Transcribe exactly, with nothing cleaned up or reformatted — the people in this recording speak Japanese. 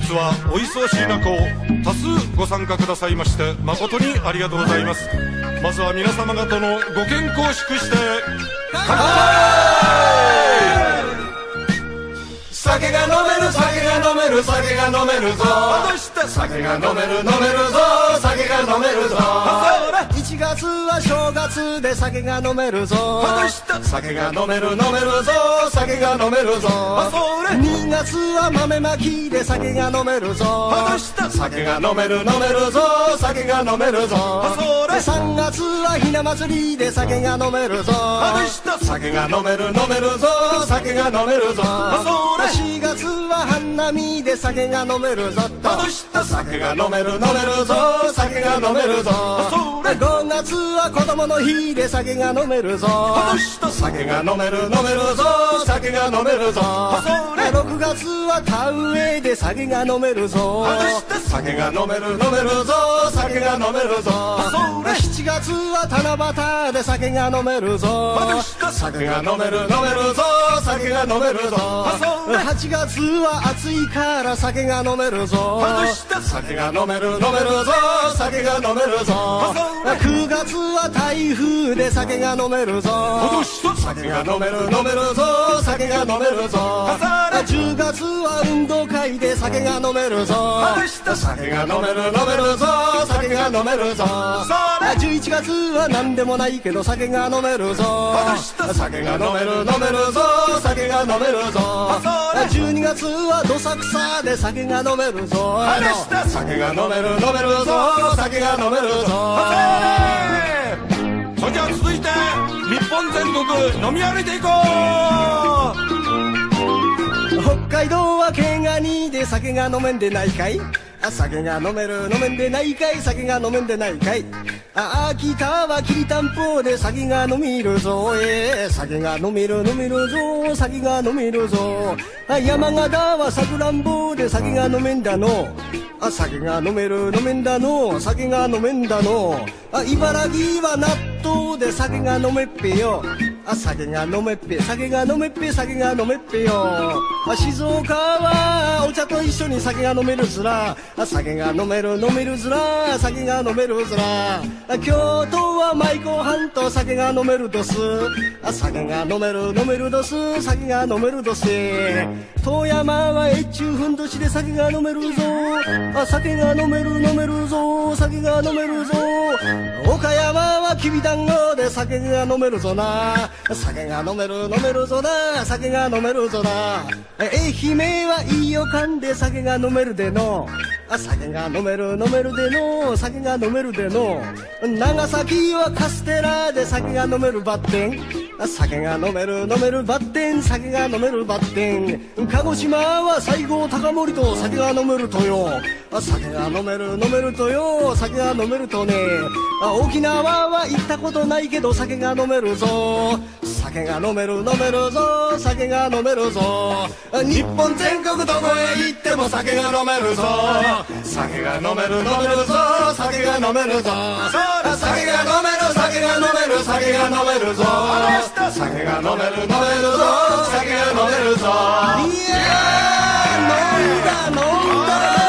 日はお忙しい中を多数ご参加くださいまして誠にありがとうございます。まずは皆様方のご健康を祝して乾杯。 酒が飲める酒が飲める酒が飲めるぞ。酒が飲める飲めるぞ。酒が飲めるぞ。いちがつは正月で酒が飲めるぞ。酒が飲める飲めるぞ。酒が飲めるぞ。にがつは豆まきで酒が飲めるぞ。酒が飲める飲めるぞ。酒が飲めるぞ。さんがつはひな祭りで酒が飲めるぞ。酒が飲める飲めるぞ。酒が飲めるぞ。しがつは花見で酒が飲めるぞと。酒が飲める飲めるぞ。酒が飲めるぞ。ごがつは子供の日で酒が飲めるぞ。酒が飲める飲めるぞ。酒が飲めるぞ。ろくがつは田植えで酒が飲めるぞ。酒が飲める飲めるぞ。酒が飲めるぞ。しちがつは七夕で酒が飲めるぞ。酒が飲める飲めるぞ。酒が飲めるぞ。はちがつは暑いから酒が飲めるぞ。酒が飲める飲めるぞ。酒が飲めるぞ。くがつは台風で酒が飲めるぞ。酒が飲める飲めるぞ。酒が飲めるぞ。じゅうがつは運動会で酒が飲めるぞ。酒が飲める飲めるぞ。酒が飲めるぞ。じゅういちがつは何でもないけど酒が飲めるぞ。酒が飲める飲めるぞ。酒が飲めるぞ。じゅうにがつはどさくさで酒が飲めるぞ。酒が飲める飲めるぞ。酒が飲めるぞ。 それじゃあ続いて日本全国飲み歩いていこう。北海道は毛ガニで酒が飲めんでないかい。酒が飲める飲めんでないかい。酒が飲めんでないかい。秋田はきりたんぽで酒が飲めるぞ。えー、酒が飲める飲めるぞ。酒が飲めるぞ。山形はさくらんぼで酒が飲めんだの。酒が飲める飲めんだの。酒が飲めんだの。茨城は納豆で酒が飲めっぺよ。酒が飲めっぺ酒が飲めっぺ酒が飲めっぺよ。静岡はお茶と一緒に酒が飲めるずら。酒が飲める飲めるずら。酒が飲めるずら。京都は舞妓飯と酒が飲めるどす。酒が飲める飲めるどす。酒が飲めるどす。富山は越中ふんどしで酒が飲めるぞ。酒が飲める飲めるぞ。酒が飲めるぞ。岡山はきびだんごで酒が飲めるぞな。酒が飲める飲めるぞな。酒が飲めるぞな。愛媛はいいよかんで酒が飲めるでの。酒が飲める飲めるでの。酒が飲めるでの。長崎はカステラで酒が飲めるバッテン。酒が飲める飲めるバッテン。酒が飲めるバッテン。鹿児島は西郷隆盛と酒が飲めるとよ。酒が飲める飲めるとよ。酒が飲めるとね。沖縄は行ったことないけど酒が飲めるぞ。酒が飲める飲めるぞ。酒が飲めるぞ。日本全国どこへ行っても酒が飲めるぞ。酒が飲める飲めるぞ。酒が飲めるぞ。酒が飲める酒が飲める酒が飲めるぞ。酒が飲める飲めるぞ。酒が飲めるぞ。いやー飲んだ飲んだ。